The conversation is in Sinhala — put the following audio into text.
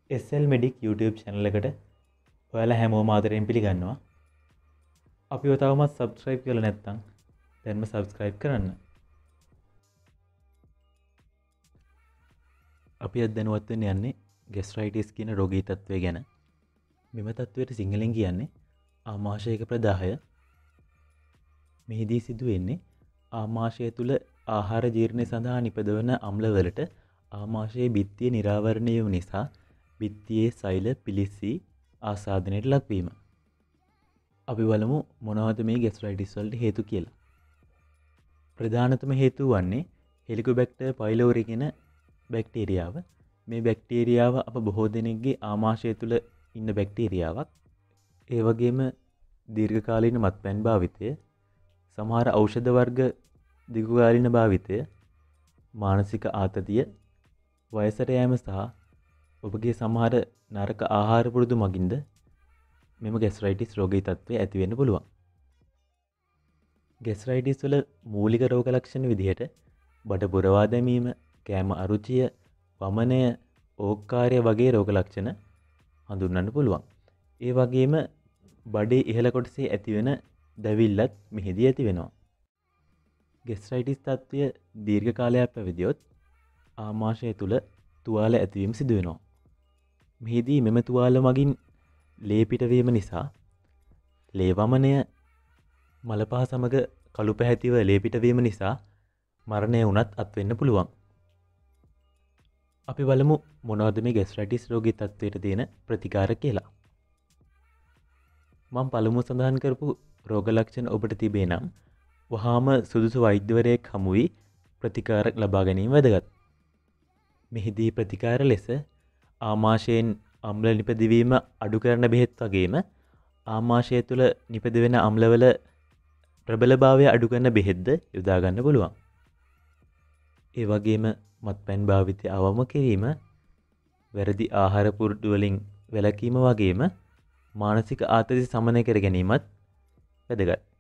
SL Medic YouTube channel එකට ඔයාලා හැමෝම ආදරයෙන් පිළිගන්නවා. අපිව තවමත් subscribe කරලා නැත්නම් දැන්ම subscribe කරන්න. අපි අද දැනුවත් වෙන්න යන්නේ gastritis කියන රෝගී තත්ත්වය ගැන. මෙම තත්ත්වයට සිංහලෙන් කියන්නේ ආමාශයක ප්‍රදාහය. මෙහිදී සිදුවෙන්නේ ආමාශය තුළ ආහාර ජීර්ණය සඳහා නිපදවන අම්ලවලට ආමාශයේ බිත්තිය නිරාවරණය වූ නිසා බිත්තියේ සෛල පිලිස්සී ආසාදනයට ලක්වීම. අපි බලමු මොනවද මේ gastritis වලට හේතු කියලා. ප්‍රධානතම හේතුව වන්නේ Helicobacter pylori කියන බැක්ටීරියාව. මේ බැක්ටීරියාව අප බොහෝ දෙනෙක්ගේ ආමාශය තුළ ඉන්න බැක්ටීරියාවක්. ඒ වගේම දීර්ඝකාලීන මත්පැන් භාවිතය, සමහර ඖෂධ වර්ග දීර්ඝකාලීන භාවිතය, මානසික ආතතිය, වයසට යෑම සහ ඔබගේ සමහර නරක ආහාර පුරුදු මගින්ද මෙම gastritis රෝගී තත්ත්වය ඇති වෙන්න පුළුවන්. gastritis වල මූලික රෝග ලක්ෂණ විදිහට බඩ පුරවා දැමීම, කෑම අරුචිය, වමනය, ඕක්කාරය වගේ රෝග ලක්ෂණ හඳුන්වන්න පුළුවන්. ඒ වගේම බඩේ ඉහළ කොටසේ ඇතිවෙන දැවිල්ලත් මෙහිදී ඇති වෙනවා. gastritis තත්ත්වය දීර්ඝ කාලයක් පැවතියොත් ආමාශය තුළ තුවාල ඇතිවීම සිදු වෙනවා. මෙහිදී මෙම තුවාල මගින් ලේ පිටවීම නිසා ලේ වමනය, මල පහ සමග කළු පැහැතිව ලේ පිටවීම නිසා මරණය වුණත් අත්වෙන්න පුළුවන්. අපි බලමු මොනවද මේ gastritis රෝගී තත්ත්වයට තියෙන ප්‍රතිකාර කියලා. මම පළමුව සඳහන් කරපු රෝග ලක්ෂණ ඔබට තිබේ නම් වහාම සුදුසු වෛද්‍යවරයෙක් හමු වී ප්‍රතිකාර ලබා ගැනීම වැදගත්. මෙහිදී ප්‍රතිකාර ලෙස ආමාශයෙන් අම්ල නිපදවීම අඩු කරන බෙහෙත් වගේම ආමාශය තුළ නිපදවෙන අම්ලවල ප්‍රබලභාවය අඩු කරන බෙහෙත්ද යොදා ගන්න පුළුවන්. ඒ වගේම මත්පැන් භාවිතය අවම කිරීම, වැරදි ආහාර පුරුදු වලින් වැළකීම වගේම මානසික ආතති සමනය කර ගැනීමත් වැදගත්.